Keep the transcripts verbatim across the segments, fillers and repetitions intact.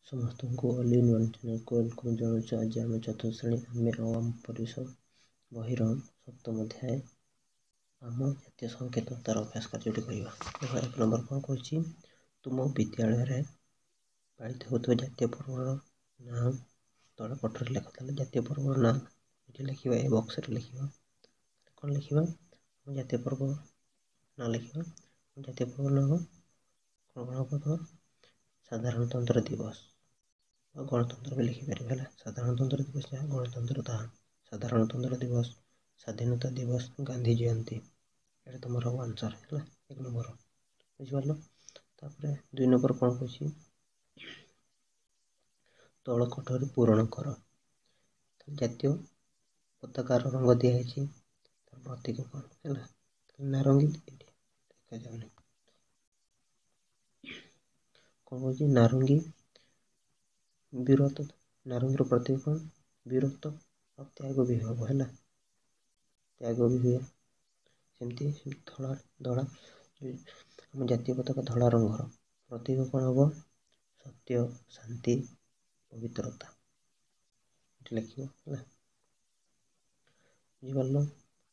समस्त को all in one channel को वेलकम जनाऊँ। आज आम चतुर्थ श्रेणी आम और आम परिसर बहिर सप्तम अध्याय आम जातीय संकेत तार अभ्यास कार्य करवा। एक नंबर कौन कही तुम विद्यालय में पालित होता जातीय पर्वर ना तल पटर लेख जातीय पर्वर ना ये लिखा ए बक्स लिखा कौन लिखा जातीय पर्व ना लिखा जातीय पर्व ना कौन कौन कह साधारणतंत्र दिवस गणतंत्र भी लिखिपर है। साधारणतंत्र दिवस जहाँ गणतंत्र ताहा साधारणतंत्र दिवस स्वाधीनता दिवस गांधी जयंती ये तुम आंसर है एक नंबर बुझिपार। तापर दुई नंबर कौन कही तल कोठरी पूरण कर जातीय पताकार रंग दिखाई प्रतीक कौन है नारंगी देखा जाऊनी कौन कह नारंगी वीरत नारंगी प्रतीक कौन वीरत्व और त्याग भी हम है त्याग भी हुए सेमती धड़ा धड़ा आम जातीय पताका धड़ा रंगर प्रतीक कौन हम सत्य शांति पवित्रता ये लिख बुझिपार।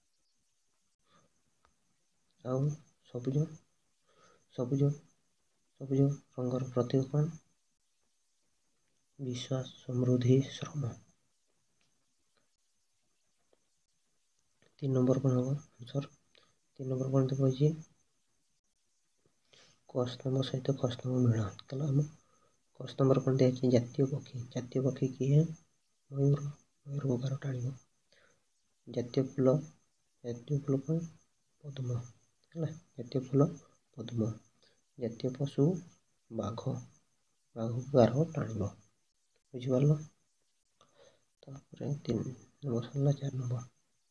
आउ सबुज सबुज सबुज रंगर प्रतीक कौन विश्वास समृद्धि श्रम। तीन नंबर कौन हम आंसर तीन नंबर कौन तो कही कस्तम्भ सहित कस्तम्भ मिलन तो आम कस्तम्बर कौन दिखाई जातीय पक्षी जातीय पक्षी किए मयूर मयूर गुगार टाण जातीय फूल जातीय फूल कौन पद्म है जातीय फूल पद्म जातीय पशु बाघ बाघ गार टाण बुझिपार। तीन नंबर सरला चार नंबर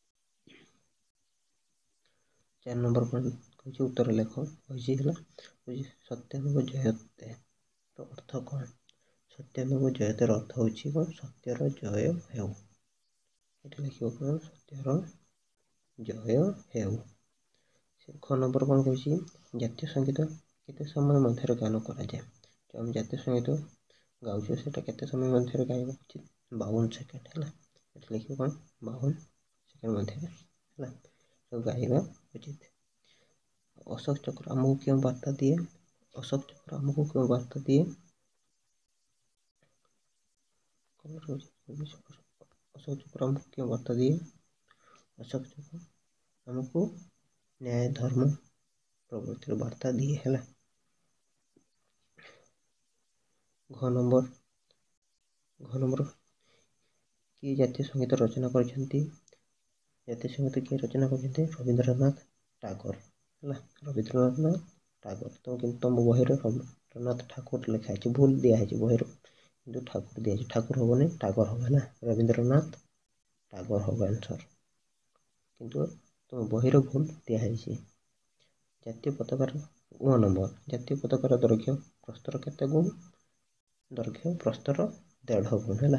चार नंबर कौन कही उत्तर लेख कही सत्यानुग जयते अर्थ कौन सत्यानुग जयतेर अर्थ हूँ कौन सत्यर जय हेउ ये लिख कौन सत्यर जय हेउ। ख नंबर कौन कही जातीय संगीत केते समय मध्य गान करा जाए जो आम जातीय संगीत गाँव से केते समय मध्य गायब उचित बावन सेकेंड है ये लिख कौन बावन सेकेंड मध्य है तो गायबा उचित। अशोक चक्र आमको क्यों वार्ता दिए अशोक चक्र आमको क्यों वार्ता दिए अशोक चक्र आमको क्यों वार्ता दिए अशोक चक्र आमको न्याय धर्म प्रवृत्ति वार्ता दिए है। घ नंबर घ नंबर किए जातीय संगीत रचना कर जातीय संगीत किए रचना कर रविंद्रनाथ टागोर है रविंद्रनाथ टागोर तो कि तुम बही रविंद्रनाथ ठाकुर लिखाई भूल दिखाई बही कि ठाकुर दिखाई ठाकुर हम टागोर हम है रविंद्रनाथ टागोर हम आंसर किंतु तुम बही भूल दिखाई। जातीय पताकार व नंबर जातीय पताकार दैर्घ्य प्रस्तर केते गुण दैर्घ्य प्रस्तर देढ़ गुण है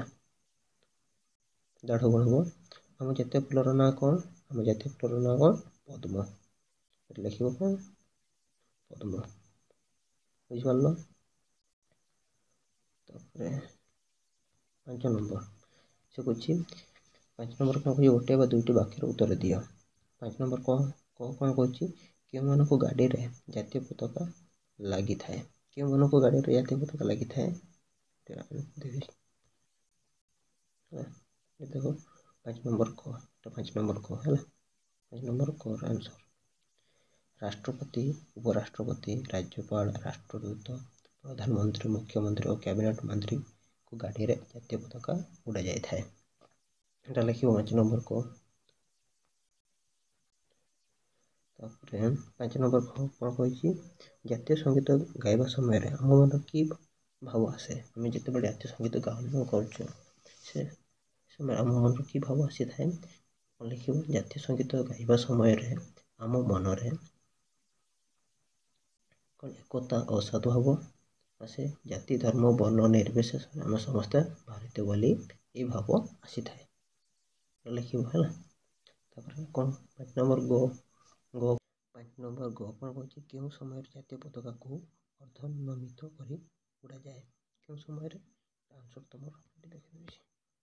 देढ़ गुण हम आम जातीय फूलर ना कौन आम जातीय फूलर ना कौन पद्म लिख कौन पद्म बुझिपार। पांच नंबर से कुछ पांच नंबर कौन कही गोटे दुईट वाक्यर उत्तर दियो पांच नंबर कह कह कौन कही क्यों मान को गाड़ी रे जातीय पताका लगी थाए क्यों मान को गाड़ी रे जातीय पताका लगी थाए देखो पांच नंबर क पांच नंबर क है पांच नंबर क आंसर राष्ट्रपति उपराष्ट्रपति राज्यपाल राष्ट्रदूत प्रधानमंत्री मुख्यमंत्री और कैबिनेट मंत्री को गाड़ी रे जातीय पताका उड़ा जाए था लिख पांच नंबर को। पांच नंबर कौन कही जातीय संगीत गायबा समय आम मन कि भाव आसे आम जिते जातीय संगीत गान कर से समय आम मन कि भाव आसी थाए लिख जातीय संगीत गायबा समय आम मन कौन एकता और सद्भाव आसे जाति धर्म वर्ण निर्विशेष आम समस्ते भारतीय बोली ये भाव आसी थाए लिख है। कौन पांच नंबर गो गो पांच नंबर गो कौन कही क्यों समय जातीय पताका को अर्धनमित कर उड़ा जाए क्यों समय ଆନ୍ସର୍ ତୁମର ଏଠି ଦେଖିଦେଉଛି।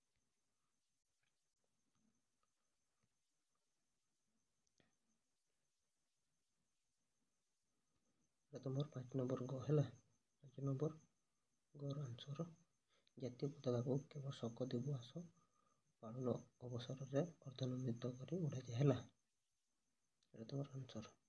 ଏଇଟା ତୁମର ପାଞ୍ଚ ନମ୍ବର ଗ ହେଲା। ପାଞ୍ଚ ନମ୍ବର ଗର ଆନ୍ସର୍ ଜାତୀୟ ପତାକାକୁ କେବଳ ଶକ ଦିବସ ପାଳନ ଅବସରରେ ଅର୍ଦ୍ଧନମିତ କରି ଉଡ଼ାଯାଏ ହେଲା। ଏଇଟା ତୁମର ଆନ୍ସର୍।